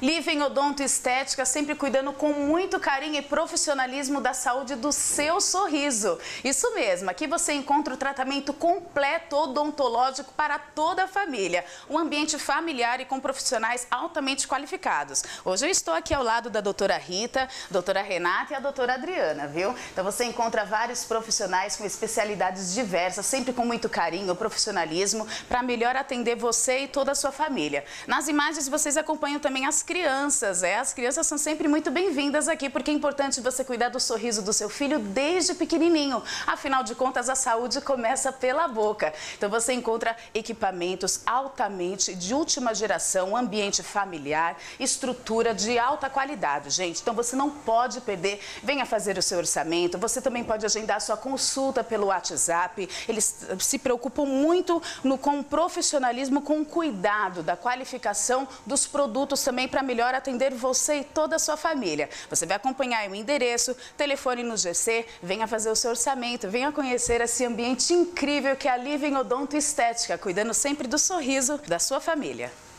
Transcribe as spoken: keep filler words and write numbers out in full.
Living Odonto Estética, sempre cuidando com muito carinho e profissionalismo da saúde do seu sorriso. Isso mesmo, aqui você encontra o tratamento completo odontológico para toda a família. Um ambiente familiar e com profissionais altamente qualificados. Hoje eu estou aqui ao lado da doutora Rita, doutora Renata e a doutora Adriana, viu? Então você encontra vários profissionais com especialidades diversas, sempre com muito carinho, profissionalismo, para melhor atender você e toda a sua família. Nas imagens vocês acompanham também as crianças, é? As crianças são sempre muito bem-vindas aqui, porque é importante você cuidar do sorriso do seu filho desde pequenininho. Afinal de contas, a saúde começa pela boca. Então você encontra equipamentos altamente de última geração, ambiente familiar, estrutura de alta qualidade, gente. Então você não pode perder. Venha fazer o seu orçamento. Você também pode agendar a sua consulta pelo WhatsApp. Eles se preocupam muito no, com o profissionalismo, com o cuidado da qualificação dos produtos também para melhor atender você e toda a sua família. Você vai acompanhar o endereço, telefone no G C, venha fazer o seu orçamento, venha conhecer esse ambiente incrível que é a Living Odonto Estética, cuidando sempre do sorriso da sua família.